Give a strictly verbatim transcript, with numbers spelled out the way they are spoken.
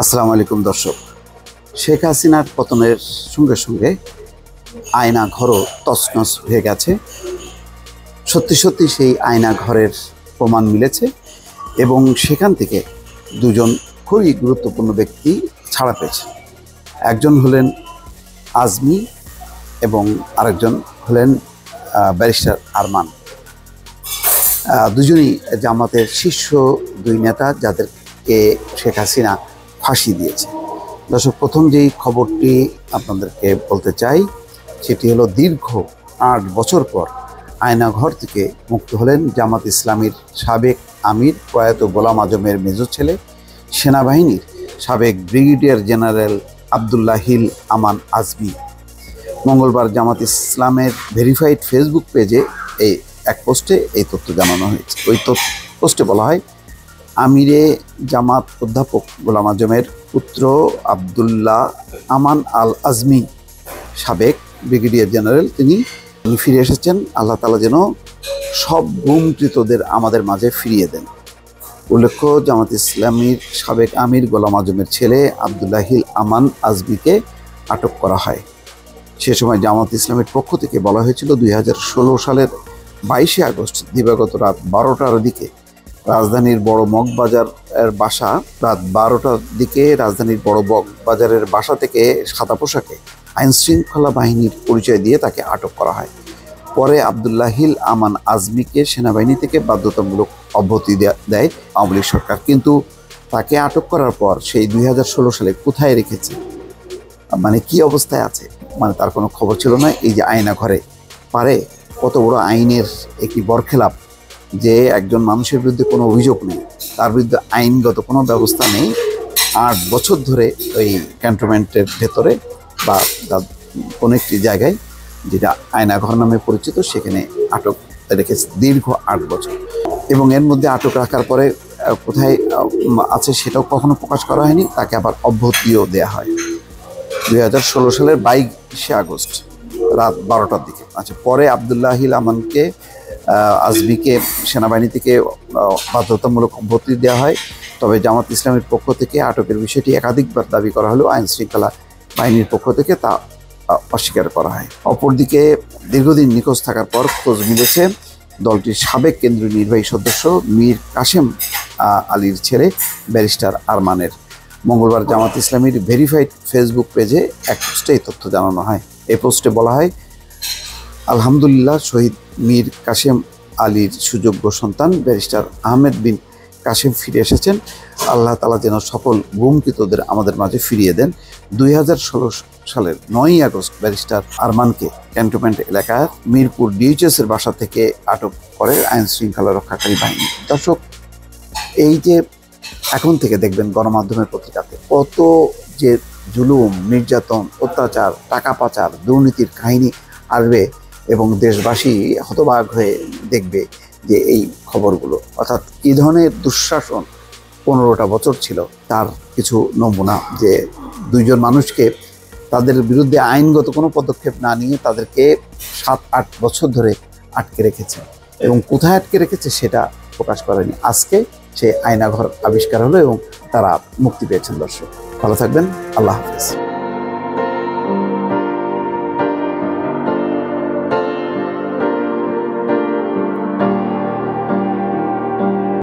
আসসালামু আলাইকুম দর্শক, শেখ হাসিনার পতনের সঙ্গে সঙ্গে আয়না ঘরও তছনছ হয়ে গেছে। সত্যি সত্যি সেই আয়না ঘরের প্রমাণ মিলেছে এবং সেখান থেকে দুজন খুবই গুরুত্বপূর্ণ ব্যক্তি ছাড়া পেয়েছে। একজন হলেন আজমি এবং আরেকজন হলেন ব্যারিস্টার আরমান। দুজনই জামাতের শীর্ষ দুই নেতা, যাদেরকে শেখ হাসিনা ফাঁসি দিয়েছে। দর্শক, প্রথম যেই খবরটি আপনাদেরকে বলতে চাই সেটি হলো, দীর্ঘ আট বছর পর আয়নাঘর থেকে মুক্ত হলেন জামাত ইসলামীর সাবেক আমির প্রয়াত গোলাম আজমের মেজর ছেলে, সেনাবাহিনীর সাবেক ব্রিগেডিয়ার জেনারেল আবদুল্লাহিল আমান আজমি। মঙ্গলবার জামাত ইসলামের ভেরিফাইড ফেসবুক পেজে এই এক পোস্টে এই তথ্য জানানো হয়েছে। ওই পোস্টে বলা হয়, আমিরে জামাত অধ্যাপক গোলাম আজমের পুত্র আবদুল্লাহ আমান আল আজমি, সাবেক ব্রিগেডিয়ার জেনারেল, তিনি ফিরে এসেছেন। আল্লাহ তাআলা যেন সব গুমকৃতদের আমাদের মাঝে ফিরিয়ে দেন। উল্লেখ্য, জামাত ইসলামীর সাবেক আমির গোলাম আজমের ছেলে আবদুল্লাহিল আমান আজমিকে আটক করা হয়। সে সময় জামাত ইসলামের পক্ষ থেকে বলা হয়েছিল, দুই হাজার ষোলো সালের বাইশে আগস্ট দিবাগত রাত বারোটার দিকে রাজধানীর বড় মগবাজারের বাসা রাত বারোটার দিকে রাজধানীর বড় মগবাজারের বাসা থেকে সাদা পোশাকে আইন শৃঙ্খলা বাহিনীর পরিচয় দিয়ে তাকে আটক করা হয়। পরে আবদুল্লাহিল আমান আজমিকে সেনাবাহিনী থেকে বাধ্যতামূলক অব্যাহতি দেয় আওয়ামী লীগ সরকার। কিন্তু তাকে আটক করার পর সেই দুই হাজার ষোলো সালে কোথায় রেখেছে, মানে কি অবস্থায় আছে, মানে তার কোনো খবর ছিল না। এই যে আয়না ঘরে পারে, কত বড় আইনের একটি বরখেলাপ, যে একজন মানুষের বিরুদ্ধে কোনো অভিযোগ নেই, তার বিরুদ্ধে আইনগত কোনো ব্যবস্থা নেই, আট বছর ধরে ওই ক্যান্টনমেন্টের ভেতরে বা কোনো একটি জায়গায়, যেটা আয়নাঘর নামে পরিচিত, সেখানে আটক রেখেছে দীর্ঘ আট বছর। এবং এর মধ্যে আটক রাখার পরে কোথায় আছে সেটাও কখনো প্রকাশ করা হয়নি। তাকে আবার অব্যাহতিও দেওয়া হয় দুই হাজার ষোলো সালের বাইশে আগস্ট রাত বারোটার দিকে। আচ্ছা, পরে আবদুল্লাহিল আমানকে আজমিকে সেনাবাহিনী থেকে বাধ্যতামূলক অব্যাহতি দেওয়া হয়। তবে জামাত ইসলামের পক্ষ থেকে আটকের বিষয়টি একাধিকবার দাবি করা হলেও আইন শৃঙ্খলা বাহিনীর পক্ষ থেকে তা অস্বীকার করা হয়। অপরদিকে দীর্ঘদিন নিখোঁজ থাকার পর খোঁজ মিলেছে দলটির সাবেক কেন্দ্রীয় নির্বাহী সদস্য মীর কাশেম আলীর ছেলে ব্যারিস্টার আরমানের। মঙ্গলবার জামাত ইসলামীর ভেরিফাইড ফেসবুক পেজে এক পোস্টে এই তথ্য জানানো হয়। এই পোস্টে বলা হয়, আলহামদুলিল্লাহ, শহীদ মীর কাশেম আলীর সুযোগ্য সন্তান ব্যারিস্টার আহমেদ বিন কাশেম ফিরে এসেছেন। আল্লাহ তাআলা যেন সকল গুমকৃতদের আমাদের মাঝে ফিরিয়ে দেন। দুই হাজার ষোলো সালের নয়ই আগস্ট ব্যারিস্টার আরমানকে ক্যান্টনমেন্ট এলাকার মিরপুর ডিএইচএস এর বাসা থেকে আটক করে আইন শৃঙ্খলা রক্ষাকারী বাহিনী। দর্শক, এই যে এখন থেকে দেখবেন গণমাধ্যমের পত্রিকাতে কত যে জুলুম, নির্যাতন, অত্যাচার, টাকা পাচার, দুর্নীতির কাহিনী আসবে এবং দেশবাসী হতবাক হয়ে দেখবে যে এই খবরগুলো, অর্থাৎ কী ধরনের দুঃশাসন পনেরোটা বছর ছিল তার কিছু নমুনা। যে দুইজন মানুষকে তাদের বিরুদ্ধে আইনগত কোনো পদক্ষেপ না নিয়ে তাদেরকে সাত আট বছর ধরে আটকে রেখেছে এবং কোথায় আটকে রেখেছে সেটা প্রকাশ করেনি। আজকে সে আয়নাঘর আবিষ্কার হলো এবং তারা মুক্তি পেয়েছেন। দর্শক, ভালো থাকবেন। আল্লাহ হাফেজ।